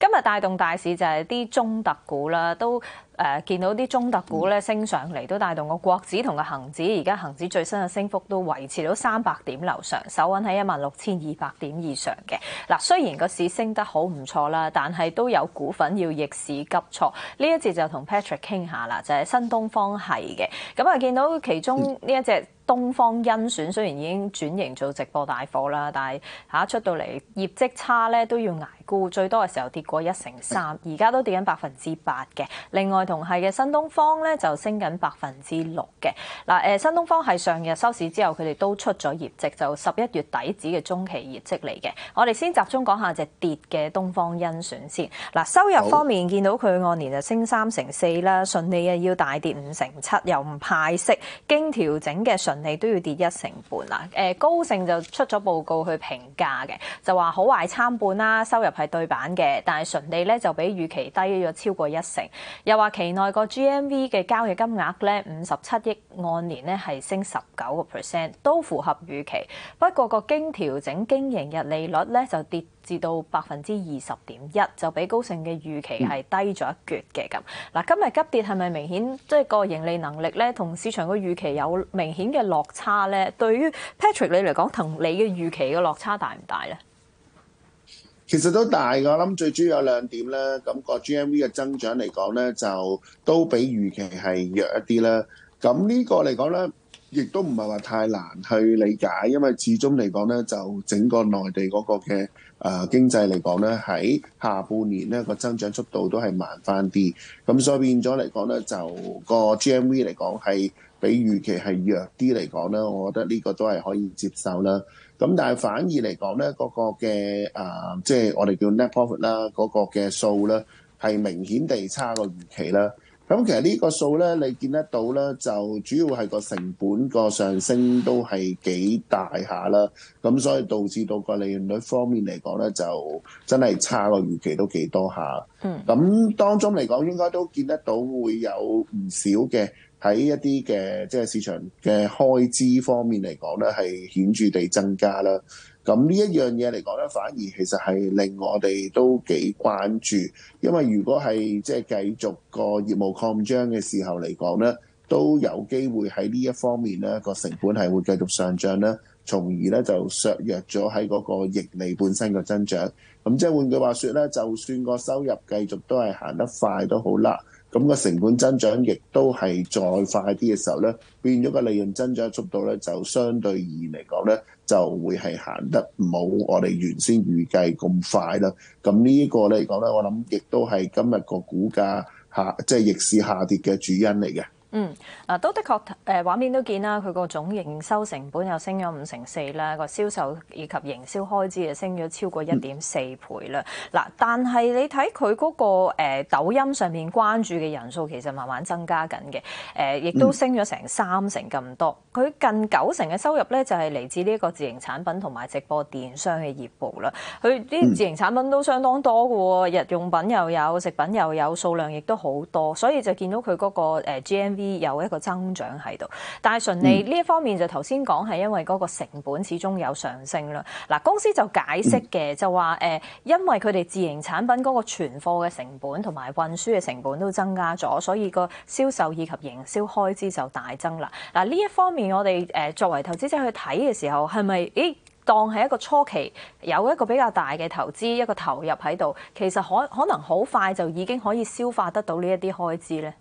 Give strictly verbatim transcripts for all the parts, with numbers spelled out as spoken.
今日帶動大市就係啲中特股啦，都誒、呃、見到啲中特股咧升上嚟，都帶動個國指同個恒指。而家恒指最新嘅升幅都維持到三百點樓上，守穩喺一萬六千二百點以上嘅。嗱，雖然個市升得好唔錯啦，但係都有股份要逆市急挫。呢一節就同 Patrick 傾下啦，就係、是、新東方係嘅。咁啊，見到其中呢一隻東方甄選雖然已經轉型做直播帶貨啦，但係嚇出到嚟業績差咧都要捱沽，最多嘅時候跌過一成三，而家都跌緊百分之八嘅。另外同係嘅新東方咧就升緊百分之六嘅。嗱誒，新東方係上日收市之後，佢哋都出咗業績，就十一月底止嘅中期業績嚟嘅。我哋先集中講下隻跌嘅東方甄選先。嗱，收入方面見到佢按年就升三成四啦，純利啊要大跌五成七，又唔派息，經調整嘅純利都要跌一成半啦。誒，高盛就出咗報告去評價嘅，就話好壞參半啦，收入係對版嘅，但係純利咧就比預期低咗超過一成。又話期內個 G M V 嘅交易金額咧五十七億，按年咧係升十九個 percent， 都符合預期。不過個經調整經營日利率咧就跌至到百分之二十點一，就比高盛嘅預期係低咗一橛嘅咁。嗱，今日急跌係咪明顯即係個盈利能力咧同市場嘅預期有明顯嘅落差咧？對於 Patrick 你嚟講，同你嘅預期嘅落差大唔大咧？ 其實都大㗎，我諗最主要有兩點咧，咁個 G M V 嘅增長嚟講咧，就都比預期係弱一啲啦。咁呢個嚟講咧，亦都唔係話太難去理解，因為始終嚟講咧，就整個內地嗰個嘅誒、呃、經濟嚟講咧，喺下半年咧個增長速度都係慢翻啲，咁所以變咗嚟講咧，就個 G M V 嚟講係比預期係弱啲嚟講咧，我覺得呢個都係可以接受啦。咁但係反而嚟講咧，嗰、那個嘅誒，即係我哋叫 net profit 啦，嗰個嘅數咧係明顯地差過預期啦。咁其實呢個數咧，你見得到咧，就主要係個成本個上升都係幾大下啦。咁所以導致到個利潤率方面嚟講咧，就真係差過預期都幾多下。嗯。咁當中嚟講，應該都見得到會有唔少嘅。喺一啲嘅即係市場嘅開支方面嚟講咧，係顯著地增加啦。咁呢一樣嘢嚟講咧，反而其實係令我哋都幾關注，因為如果係即係繼續個業務擴張嘅時候嚟講咧，都有機會喺呢一方面咧個成本係會繼續上漲啦，從而咧就削弱咗喺嗰個盈利本身嘅增長。咁即係換句話說咧，就算個收入繼續都係行得快都好啦。咁個成本增長亦都係再快啲嘅時候咧，變咗個利潤增長速度咧，就相對而言嚟講咧，就會係行得冇我哋原先預計咁快啦。咁呢一個嚟講咧，我諗亦都係今日個股價下即係逆市下跌嘅主因嚟嘅。 嗯，嗱都的確誒畫面都見啦，佢個總營收成本又升咗五成四啦，個銷售以及營銷開支又升咗超過一點四倍啦。嗱、嗯，但係你睇佢嗰個誒、呃、抖音上面關注嘅人數其實慢慢增加緊嘅，誒、呃、亦都升咗成三成咁多。佢近九成嘅收入咧就係、是、嚟自呢一個自營產品同埋直播電商嘅業務啦。佢啲自營產品都相當多嘅喎，日用品又有，食品又有，數量亦都好多，所以就見到佢嗰個誒 G M V。有一個增長喺度，但係純利呢一方面就頭先講係因為嗰個成本始終有上升啦。嗱，公司就解釋嘅就話誒，因為佢哋自營產品嗰個存貨嘅成本同埋運輸嘅成本都增加咗，所以個銷售以及營銷開支就大增啦。嗱，呢一方面我哋誒作為投資者去睇嘅時候，係咪誒當係一個初期有一個比較大嘅投資一個投入喺度，其實可可能好快就已經可以消化得到呢一啲開支咧？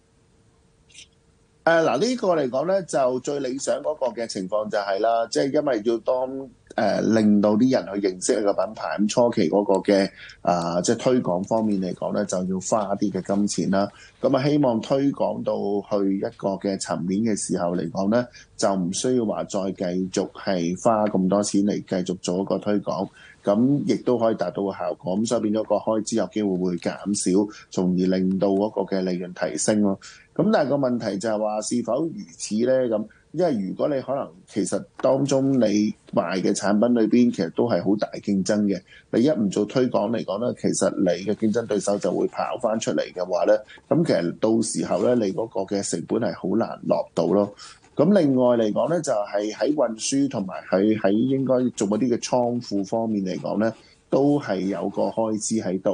誒嗱呢個嚟講咧，就最理想嗰個嘅情況就係啦，即係因為要當誒、呃、令到啲人去認識一個品牌，咁初期嗰個嘅啊、呃、即係推廣方面嚟講咧，就要花啲嘅金錢啦。咁啊，希望推廣到去一個嘅層面嘅時候嚟講咧，就唔需要話再繼續係花咁多錢嚟繼續做一個推廣。咁亦都可以達到個效果，咁所以變咗個開支有機會會減少，從而令到嗰個嘅利潤提升咯。咁但係個問題就係話是否如此咧？咁因為如果你可能其實當中你賣嘅產品裏邊其實都係好大競爭嘅，你一唔做推廣嚟講咧，其實你嘅競爭對手就會跑翻出嚟嘅話咧，咁其實到時候咧你嗰個嘅成本係好難落到咯。咁另外嚟講咧，就係喺運輸同埋喺喺應該做嗰啲嘅倉庫方面嚟講咧，都係有個開支喺度。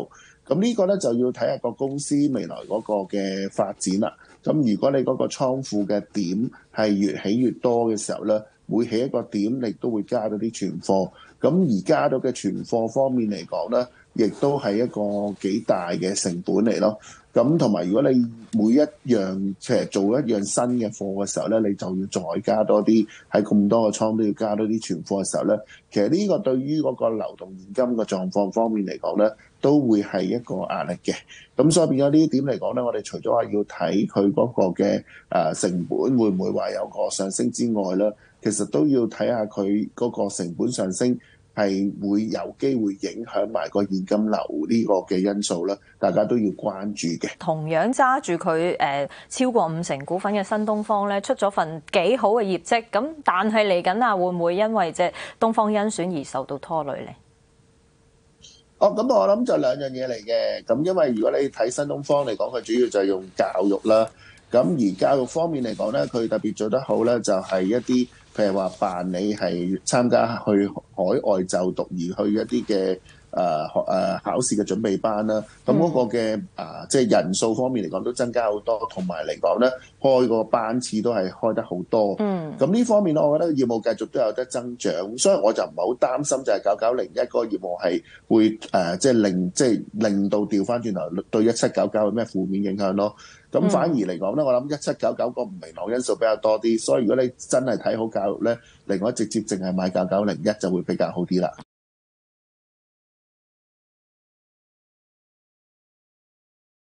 咁呢個咧就要睇下個公司未來嗰個嘅發展啦。咁如果你嗰個倉庫嘅點係越起越多嘅時候咧，每起一個點，你都會加到啲存貨。咁而加到嘅存貨方面嚟講咧，亦都係一個幾大嘅成本嚟咯。咁同埋如果你每一樣其實做一樣新嘅貨嘅時候咧，你就要再加多啲，喺咁多個倉都要加多啲存貨嘅時候咧，其實呢個對於嗰個流動現金嘅狀況方面嚟講咧，都會係一個壓力嘅。咁所以變咗呢啲點嚟講咧，我哋除咗話要睇佢嗰個嘅誒成本會唔會話有個上升之外咧，其實都要睇下佢嗰個成本上升係會有機會影響埋個現金流呢個嘅因素啦，大家都要關注嘅。 同樣揸住佢誒超過五成股份嘅新東方咧，出咗份幾好嘅業績，咁但係嚟緊啊，會唔會因為即係東方甄選而受到拖累咧？ 哦，咁我諗就兩樣嘢嚟嘅。咁因為如果你睇新東方嚟講，佢主要就係用教育啦。咁而教育方面嚟講咧，佢特別做得好咧，就係一啲譬如話辦理係參加去海外就讀而去一啲嘅誒學誒考試嘅準備班啦。咁嗰個嘅啊即係人數方面嚟講都增加好多，同埋嚟講咧開個班次都係開得好多。嗯。咁呢方面咧，我覺得業務繼續都有得增長，所以我就唔係好擔心就係九九零一嗰個業務係會誒即係令即係令到調翻轉頭對一七九九有咩負面影響咯。咁反而嚟講咧，我諗一七九九個唔明朗因素比較多啲，所以如果你真係睇好教育咧，另外直接淨係買九九零一就會比較好啲啦。